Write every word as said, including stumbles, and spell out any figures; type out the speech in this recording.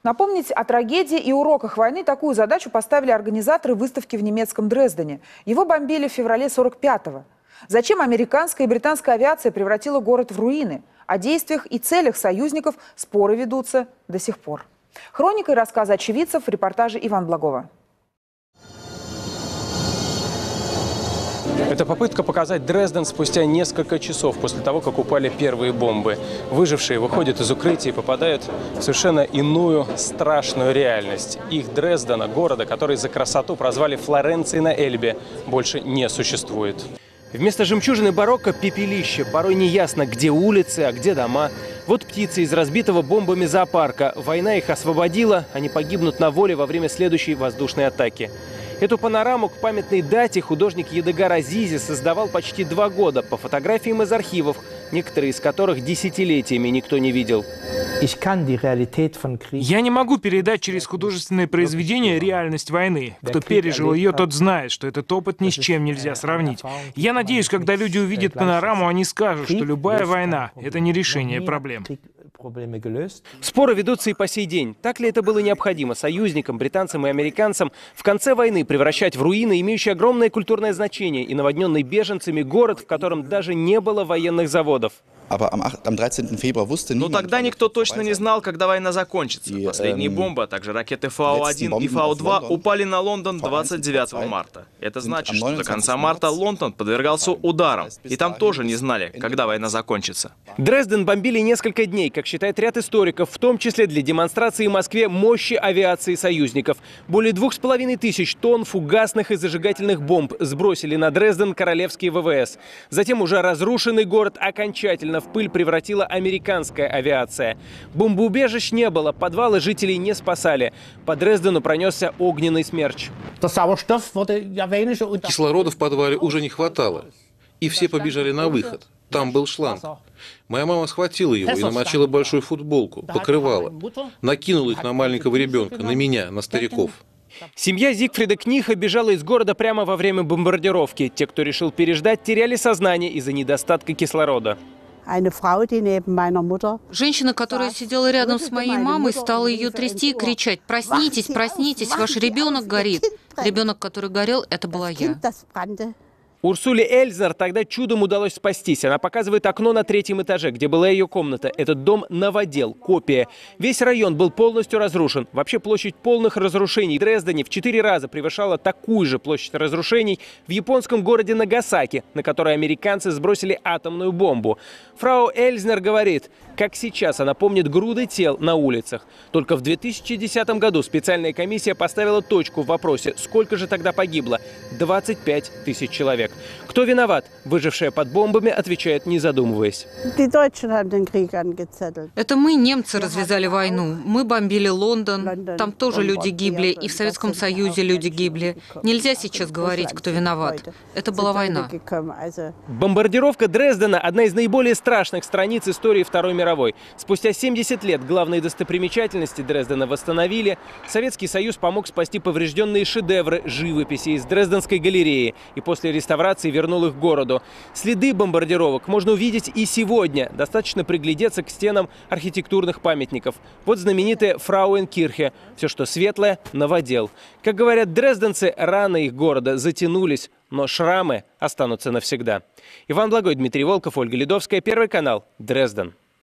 Напомнить о трагедии и уроках войны — такую задачу поставили организаторы выставки в немецком Дрездене. Его бомбили в феврале сорок пятого. Зачем американская и британская авиация превратила город в руины? О действиях и целях союзников споры ведутся до сих пор. Хроника и рассказы очевидцев в репортаже Ивана Благова. Это попытка показать Дрезден спустя несколько часов после того, как упали первые бомбы. Выжившие выходят из укрытия и попадают в совершенно иную страшную реальность. Их Дрездена, города, который за красоту прозвали Флоренцией на Эльбе, больше не существует. Вместо жемчужины барокко – пепелище. Порой неясно, где улицы, а где дома. Вот птицы из разбитого бомбами зоопарка. Война их освободила, они погибнут на воле во время следующей воздушной атаки. Эту панораму к памятной дате художник Едыгар Азизи создавал почти два года по фотографиям из архивов, некоторые из которых десятилетиями никто не видел. Я не могу передать через художественное произведение реальность войны. Кто пережил ее, тот знает, что этот опыт ни с чем нельзя сравнить. Я надеюсь, когда люди увидят панораму, они скажут, что любая война – это не решение проблем. Споры ведутся и по сей день. Так ли это было необходимо союзникам, британцам и американцам в конце войны превращать в руины, имеющие огромное культурное значение, и наводненный беженцами город, в котором даже не было военных заводов? Но тогда никто точно не знал, когда война закончится. Последние бомбы, а также ракеты Фау один и Фау два упали на Лондон двадцать девятого марта. Это значит, что до конца марта Лондон подвергался ударам. И там тоже не знали, когда война закончится. Дрезден бомбили несколько дней, как считает ряд историков, в том числе для демонстрации в Москве мощи авиации союзников. Более двух с половиной тысяч тонн фугасных и зажигательных бомб сбросили на Дрезден королевские ВВС. Затем уже разрушенный город окончательно в пыль превратила американская авиация. Бомбоубежищ не было, подвалы жителей не спасали. По Дрездену пронесся огненный смерч. Кислорода в подвале уже не хватало, и все побежали на выход. Там был шланг. Моя мама схватила его и намочила большую футболку, покрывала, накинула их на маленького ребенка, на меня, на стариков. Семья Зигфрида Книха бежала из города прямо во время бомбардировки. Те, кто решил переждать, теряли сознание из-за недостатка кислорода. Женщина, которая сидела рядом с моей мамой, стала ее трясти и кричать: «Проснитесь, проснитесь, ваш ребенок горит». Ребенок, который горел, это была я. Урсуле Эльзнер тогда чудом удалось спастись. Она показывает окно на третьем этаже, где была ее комната. Этот дом — новодел, копия. Весь район был полностью разрушен. Вообще площадь полных разрушений в Дрездене в четыре раза превышала такую же площадь разрушений в японском городе Нагасаки, на который американцы сбросили атомную бомбу. Фрау Эльзнер говорит, как сейчас она помнит груды тел на улицах. Только в две тысячи десятом году специальная комиссия поставила точку в вопросе, сколько же тогда погибло. двадцать пять тысяч человек. Кто виноват? Выжившая под бомбами отвечает, не задумываясь. Это мы, немцы, развязали войну. Мы бомбили Лондон. Там тоже люди гибли. И в Советском Союзе люди гибли. Нельзя сейчас говорить, кто виноват. Это была война. Бомбардировка Дрездена – одна из наиболее страшных страниц истории Второй мировой. Спустя семьдесят лет главные достопримечательности Дрездена восстановили. Советский Союз помог спасти поврежденные шедевры живописи из Дрезденской галереи. И после реставрации вернул их к городу. Следы бомбардировок можно увидеть и сегодня. Достаточно приглядеться к стенам архитектурных памятников. Вот знаменитая Фрауенкирхе. Все, что светлое, новодел. Как говорят дрезденцы, раны их города затянулись, но шрамы останутся навсегда. Иван Благой, Дмитрий Волков, Ольга Ледовская, Первый канал, Дрезден.